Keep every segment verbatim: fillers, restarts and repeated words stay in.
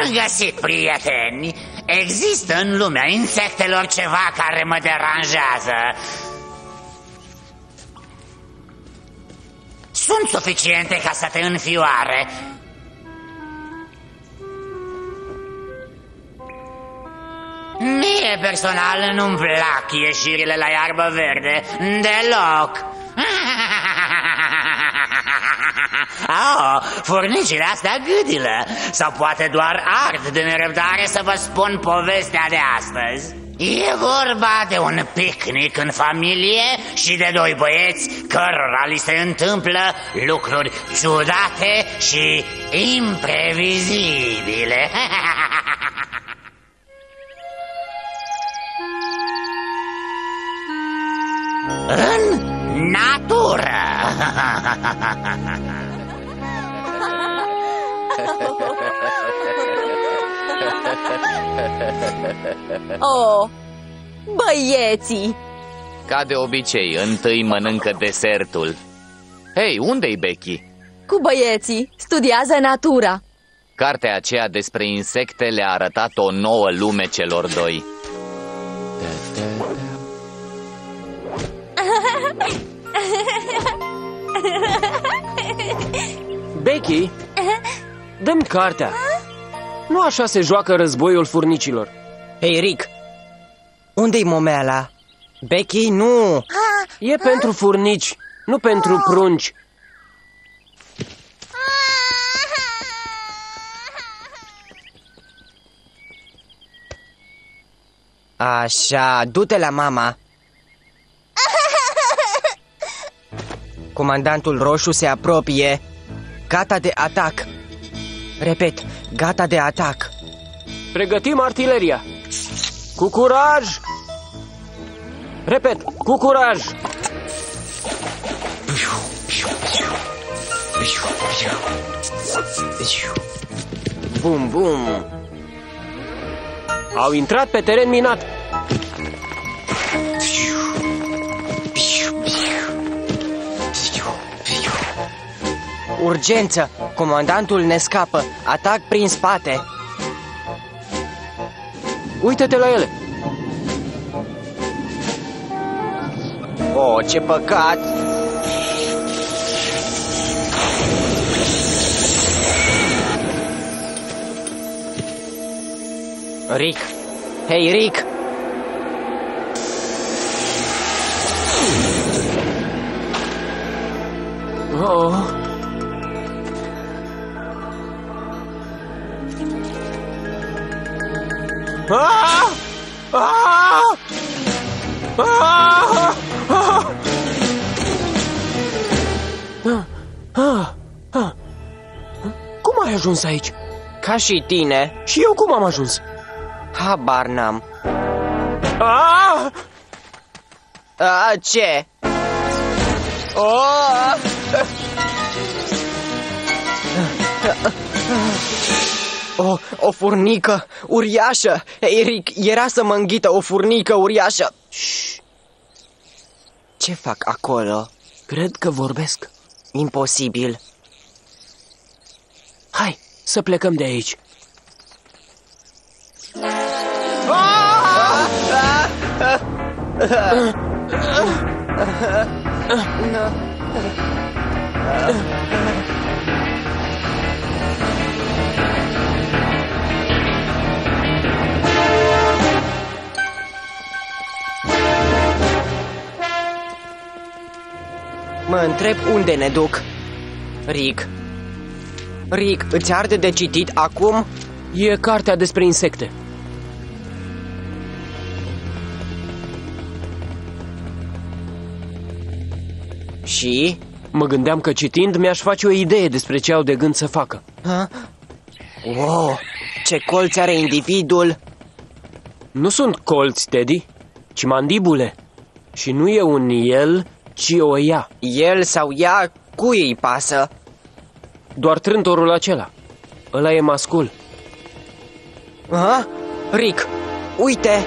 Bun găsit, prieteni! Există în lumea insectelor ceva care mă deranjează. Sunt suficiente ca să te înfioare. Mie personal nu-mi plac ieșirile la iarbă verde deloc. Oh, furnicile astea gâdilă. Sau poate doar ard de nerăbdare să vă spun povestea de astăzi. E vorba de un picnic în familie și de doi băieți cărora li se întâmplă lucruri ciudate și imprevizibile. În natură. Oh, băieții! Ca de obicei, întâi mănâncă desertul. Hei, unde-i Becky? Cu băieții, studiază natura. Cartea aceea despre insecte le-a arătat o nouă lume celor doi. Becky, dă-mi cartea. Nu așa se joacă războiul furnicilor. Hei, Rick, unde-i momeala? Becky, nu! E pentru furnici, nu pentru prunci. Așa, du-te la mama. Comandantul roșu se apropie. Gata de atac. Repet, gata de atac. Pregătim artileria. Cu curaj! Repet, cu curaj! Bum, bum! Au intrat pe teren minat. Urgență! Comandantul ne scapă. Atac prin spate. Uită-te la ele. Oh, ce păcat! Rick! Hei, Rick! Oh. Ah! Ah! Ah! Ah! Ah! Ah! Cum ai ajuns aici? Ca și tine. Și eu cum am ajuns? Habar n-am. Ah! A, ce? Oh! O, o furnică uriașă! Eric, era să mă înghită o furnică uriașă! Shh. Ce fac acolo? Cred că vorbesc. Imposibil. Hai, să plecăm de aici. Mă întreb unde ne duc. Rick. Rick, îți arde de citit acum? E cartea despre insecte. Și? Mă gândeam că citind mi-aș face o idee despre ce au de gând să facă. Ha? Wow, ce colț are individul! Nu sunt colți, Teddy, ci mandibule. Și nu e un el, ci o ea. El sau ea, cui îi pasă? Doar trântorul acela. Ăla e mascul. Ha? Rick, uite!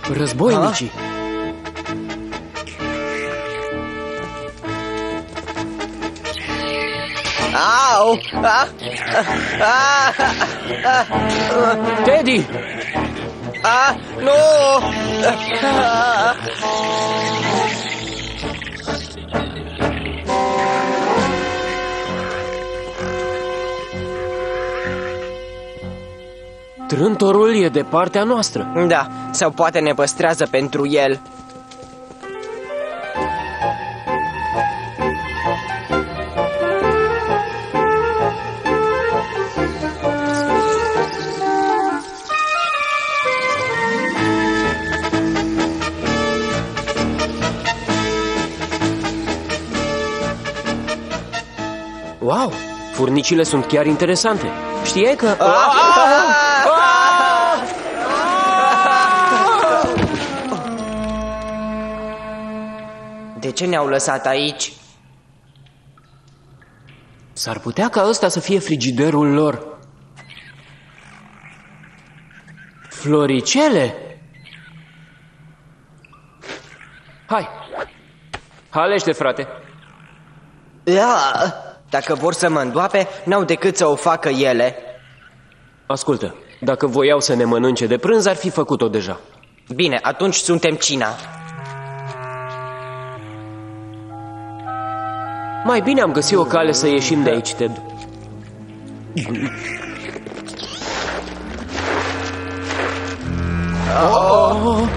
Războinicii. Au! Ah! Ah! Ah! Teddy! Ah! Nu! Ah! Trântorul e de partea noastră. Da, sau poate ne păstrează pentru el. Wow, furnicile sunt chiar interesante. Știai că... De ce ne-au lăsat aici? S-ar putea ca ăsta să fie frigiderul lor. Floricele? Hai! Halește, frate! Ia! Dacă vor să mă îndoape, n-au decât să o facă ele. Ascultă, dacă voiau să ne mănânce de prânz, ar fi făcut-o deja. Bine, atunci suntem cina. Mai bine am găsit o cale să ieșim de aici, Ted. Oh!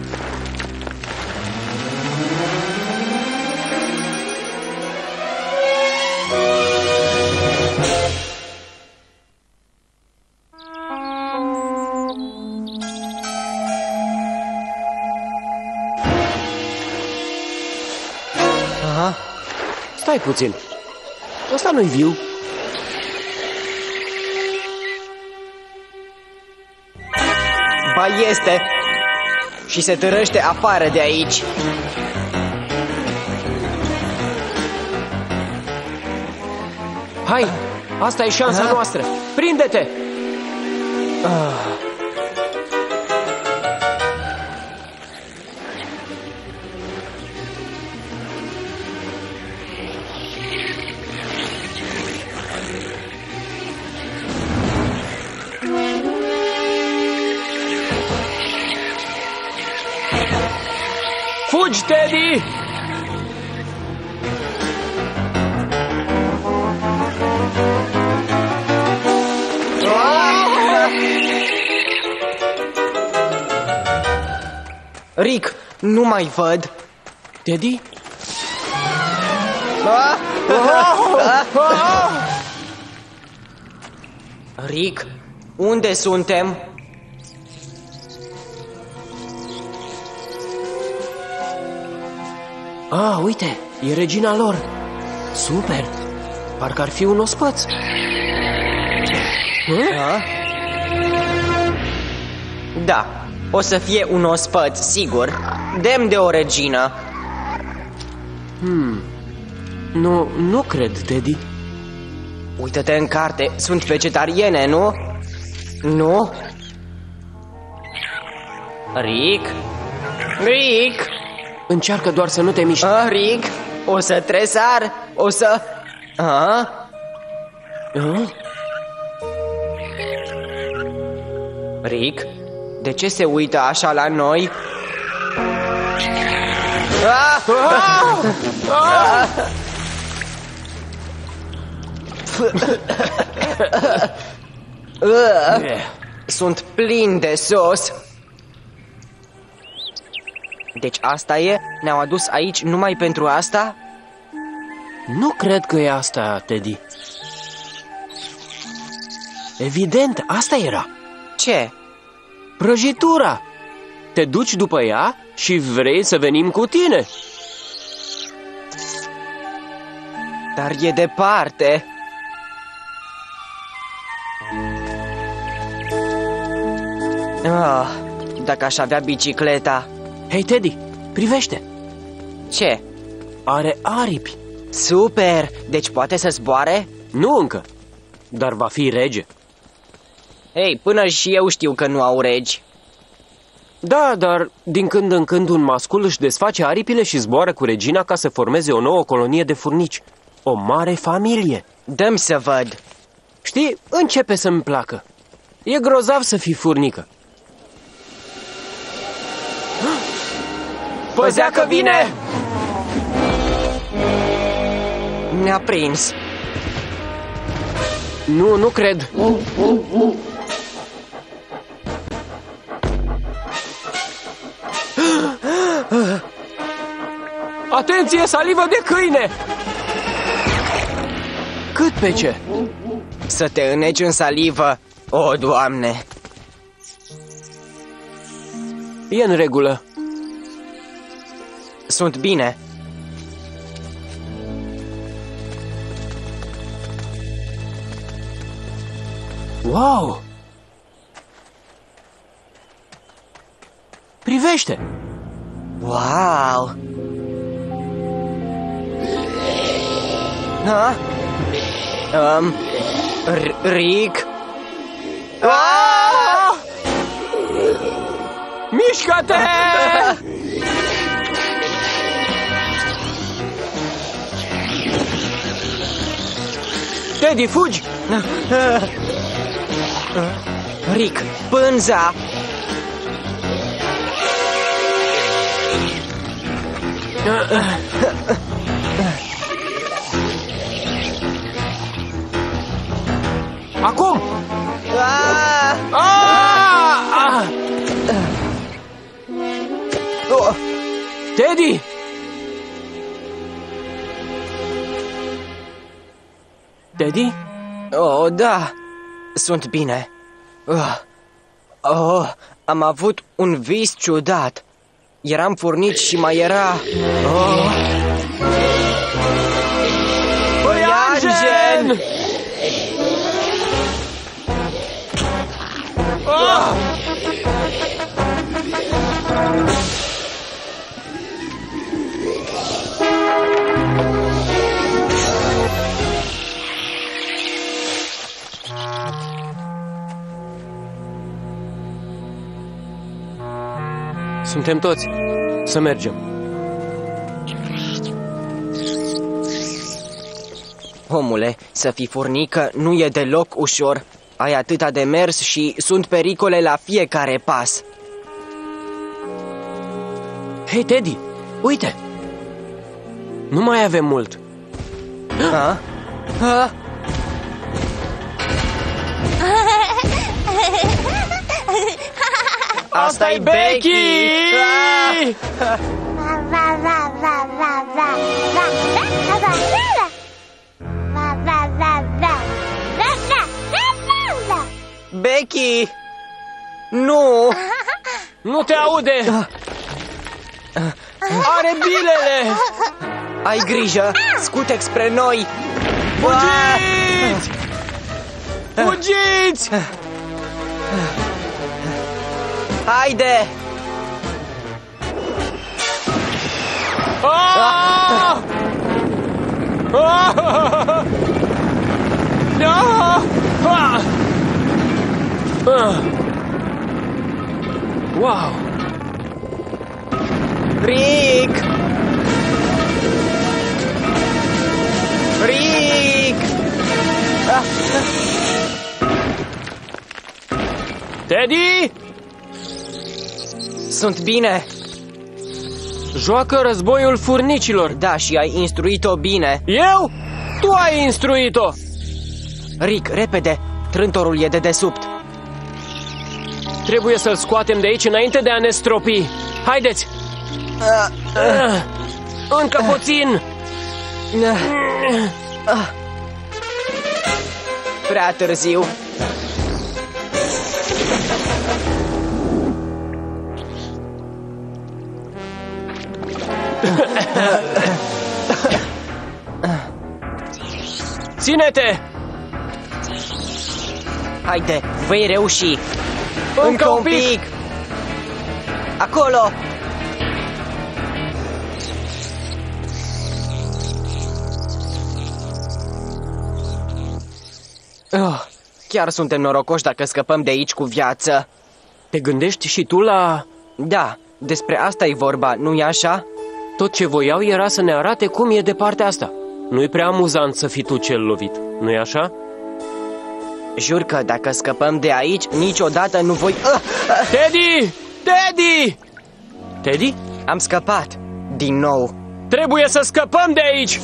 Aha. Stai puțin. Ăsta nu-i viu. Ba este. Și se târăște afară de aici. Hai, asta e șansa Aha. noastră. Prinde-te! Ah. Fugi, Teddy! Rick, nu mai văd. Teddy? Ah! Rick, unde suntem? Ah, uite, e regina lor. Super! Parcă ar fi un ospăț. Ah? Da, o să fie un ospăț, sigur. Demn de o regină. Nu, nu cred, Teddy. Uită-te în carte, sunt vegetariene, nu? Nu? Rick? Rick? Încearcă doar să nu te miști. Ah, Rick? O să tresar? O să... Ah? Ah? Rick? De ce se uită așa la noi? Ah! Ah! Ah! Ah! Sunt plin de sos. Deci asta e? Ne-au adus aici numai pentru asta? Nu cred că e asta, Teddy. Evident, asta era. Ce? Prăjitura. Te duci după ea și vrei să venim cu tine. Dar e departe. Ah, dacă aș avea bicicleta. Hei, Teddy, privește. Ce? Are aripi. Super! Deci poate să zboare? Nu încă, dar va fi rege. Ei, până și eu știu că nu au regi. Da, dar din când în când un mascul își desface aripile și zboară cu regina ca să formeze o nouă colonie de furnici. O mare familie. Dă-mi să văd. Știi, începe să-mi placă. E grozav să fii furnică. Păzea că vine! Ne-a prins. Nu, nu cred. Atenție, salivă de câine! Cât pe ce? Să te înneci în salivă. O, Doamne! E în regulă. Sunt bine. Wow! Privește! Wow! Ha? Um, Rick? Ah! Mișcă-te! Teddy, fugi! Rick, pânza! Acum! Ah! Ah! Ah! Oh! Teddy! Teddy? Oh, da, sunt bine. Uh. Oh, am avut un vis ciudat. Eram furnici și mai era... Oh. Păianjen! Oh! Suntem toți. Să mergem. Omule, să fii furnică nu e deloc ușor. Ai atâta de mers și sunt pericole la fiecare pas. Hei, Teddy, uite! Nu mai avem mult. Ha? Ha? Asta-i Becky! Ah! Becky! Nu! Nu te aude! Are bilele! Ai grijă! Scutex spre noi! Fugiți! Fugiți! Haide! Ah! Ah! Ah! Ah! Ah! Wow! Rick! Rick! Ah! Teddy! Sunt bine! Joacă războiul furnicilor. Da, și ai instruit-o bine. Eu? Tu ai instruit-o! Rick, repede! Trântorul e de desubt. Trebuie să-l scoatem de aici înainte de a ne stropi. Haideți! Ah, Ah, încă puțin! ah. Prea târziu. Ține-te! Haide, vei reuși. Încă un pic! Acolo! Oh, chiar suntem norocoși dacă scăpăm de aici cu viață. Te gândești și tu la Da, despre asta e vorba, nu-i așa? Tot ce voiau era să ne arate cum e de partea asta. Nu-i prea amuzant să fii tu cel lovit, nu-i așa? Jur că dacă scăpăm de aici, niciodată nu voi... Ah! Teddy! Teddy! Teddy? Am scăpat, din nou. Trebuie să scăpăm de aici!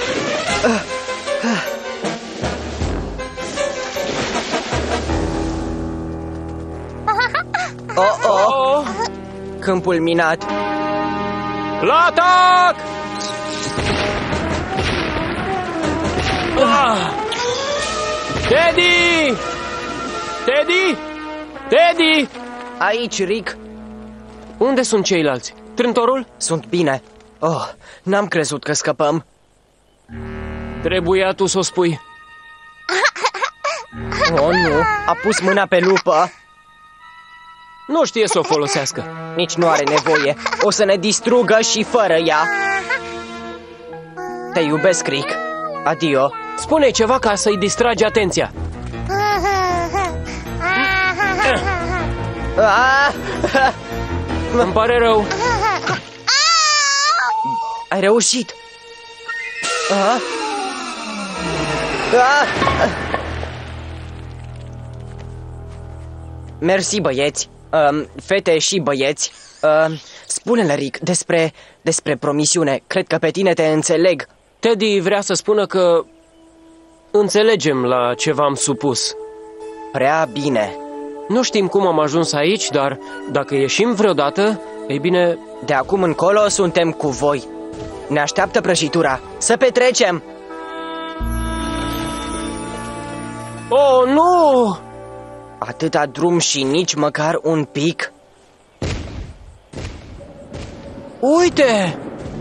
Oh, oh, Oh! câmpul minat. La atac! Ah! Teddy! Teddy! Teddy! Aici, Rick, Unde sunt ceilalți? Trântorul? sunt bine. Oh, n-am crezut că scăpăm. Trebuia tu să o spui. Oh, nu, a pus mâna pe lupă. Nu știe să o folosească. Nici nu are nevoie. O să ne distrugă și fără ea. Te iubesc, Rick. Adio. Spune ceva ca să-i distragi atenția. Ah! Îmi pare rău. Ai reușit. Ah! Ah! Mersi, băieți. Um, fete și băieți. Um, spune-le, Rick, despre, despre promisiune. Cred că pe tine te înțeleg. Teddy vrea să spună că înțelegem la ce v-am supus. Prea bine. Nu știm cum am ajuns aici, dar dacă ieșim vreodată, ei bine, De acum încolo suntem cu voi. Ne așteaptă prăjitura. Să petrecem! oh, nu! Atâta drum și nici măcar un pic? Uite!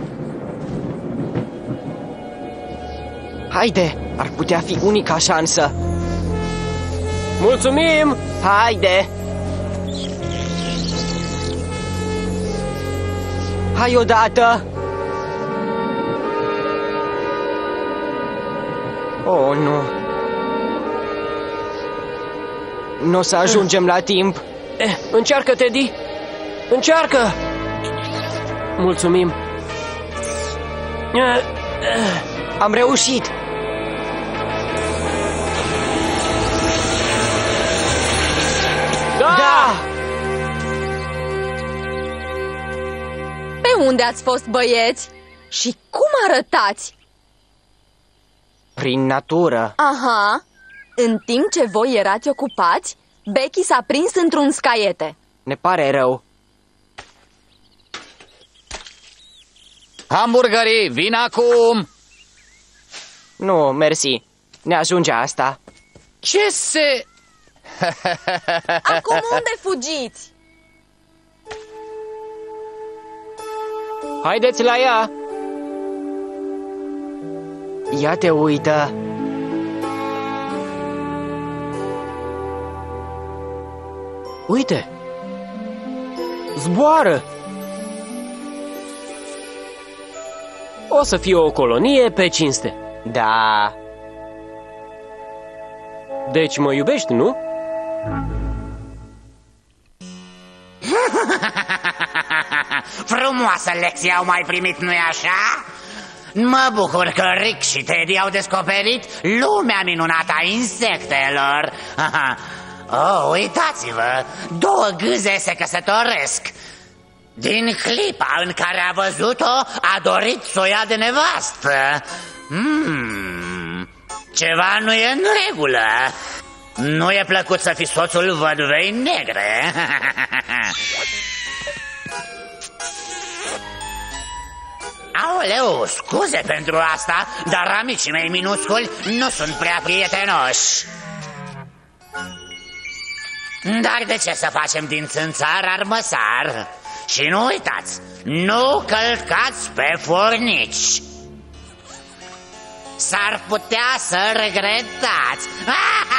Haide, ar putea fi unica șansă. Mulțumim! Haide! Hai odată! Oh, nu. Nu o să ajungem la timp. Eh, încearcă, Teddy! Încearcă! Mulțumim! Eh, eh, Am reușit! Da! Da! Pe unde ați fost, băieți? Și cum arătați? Prin natură. Aha, în timp ce voi erați ocupați, Becky s-a prins într-un scaiete. Ne pare rău. Hamburgerii, vin acum! Nu, mersi. Ne ajunge asta. Ce se... Acum unde fugiți? Haideți la ea! Ia te uită. Uite! Zboară! O să fie o colonie pe cinste. Da. Deci mă iubești, nu? Frumoasă lecție au mai primit, nu-i așa? Mă bucur că Rick și Teddy au descoperit lumea minunată a insectelor. Oh, uitați-vă, două gâze se căsătoresc. Din clipa în care a văzut-o, a dorit să o ia de nevastă. Hmm, ceva nu e în regulă. Nu e plăcut să fii soțul văduvei negre. Aoleu, scuze pentru asta, dar amicii mei minusculi nu sunt prea prietenoși. Dar de ce să facem din țânțar armăsar? Și nu uitați, nu călcați pe furnici. S-ar putea să regretați.